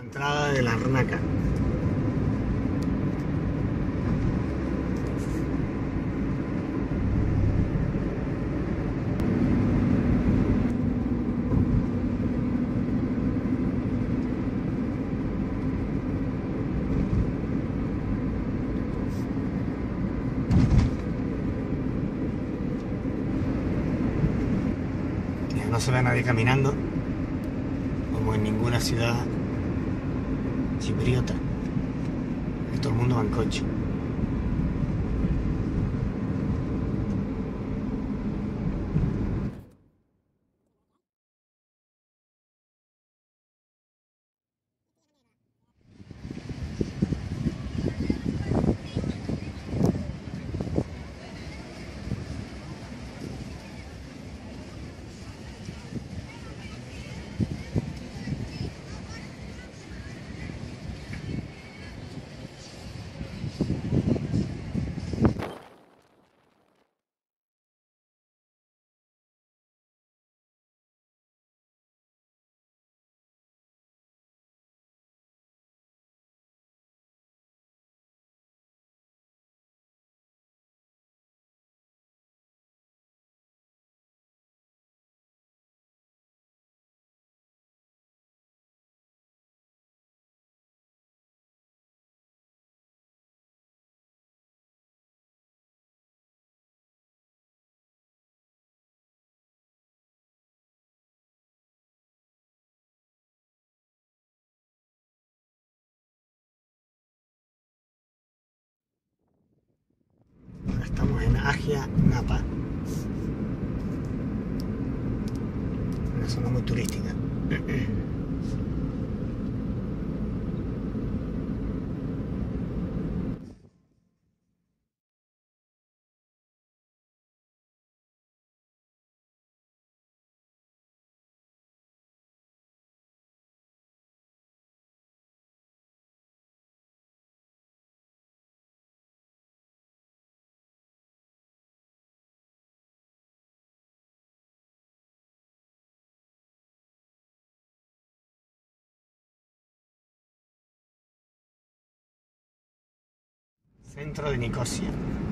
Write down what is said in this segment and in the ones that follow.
Entrada de Larnaca. Ya no se ve a nadie caminando, como en ninguna ciudad chipriota, y todo el mundo va en coche. Ahora estamos en Agia Napa, una zona muy turística. Centro de Nicosia.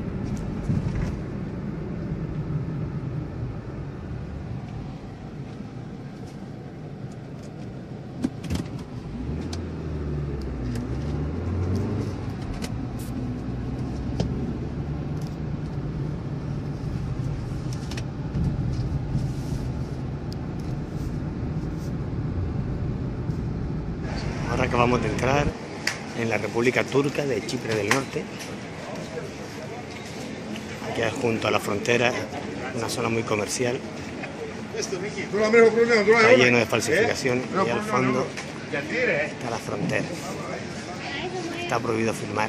Ahora acabamos de entrar en la República Turca de Chipre del Norte, que es junto a la frontera, una zona muy comercial. Está lleno de falsificaciones y al fondo está la frontera. Está prohibido filmar.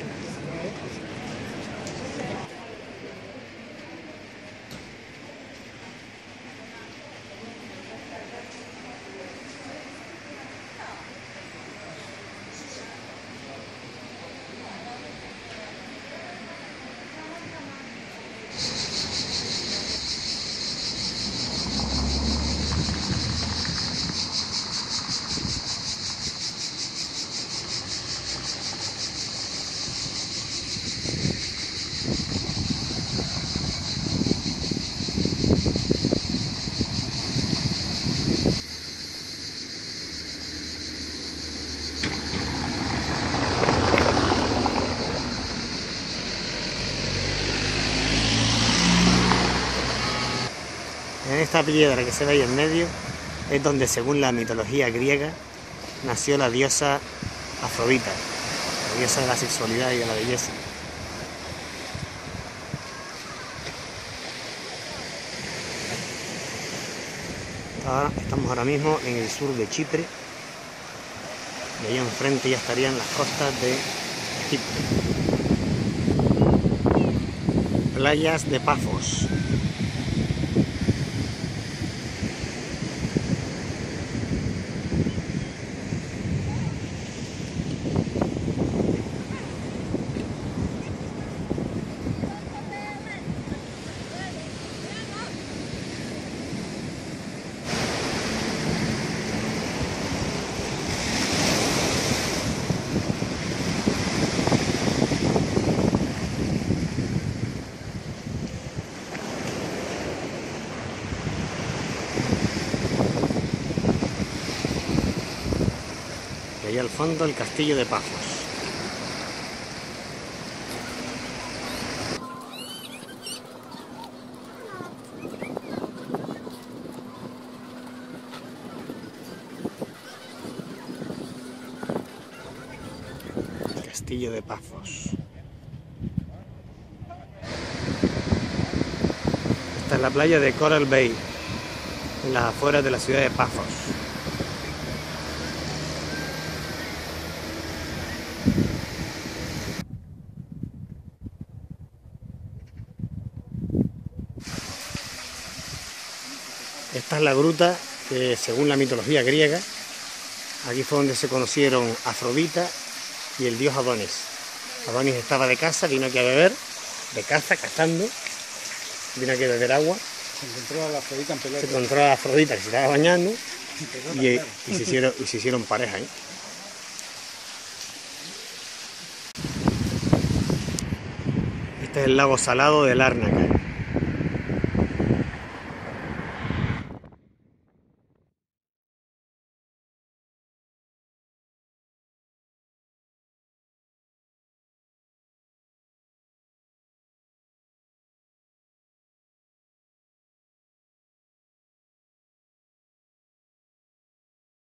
En esta piedra que se ve ahí en medio es donde, según la mitología griega, nació la diosa Afrodita, la diosa de la sexualidad y de la belleza. Estamos ahora mismo en el sur de Chipre y ahí enfrente ya estarían las costas de Chipre. Playas de Pafos. allá al fondo el castillo de Pafos. Castillo de Pafos. Esta es la playa de Coral Bay, en las afueras de la ciudad de Pafos. Esta es la gruta que, según la mitología griega, aquí fue donde se conocieron Afrodita y el dios Adonis. Adonis estaba de caza, vino aquí a beber, de caza, cazando, vino aquí a beber agua. Se encontró a la Afrodita en pelota. Se encontró a Afrodita que se estaba bañando y se hicieron pareja, ¿eh? Este es el lago salado de Lárnaca.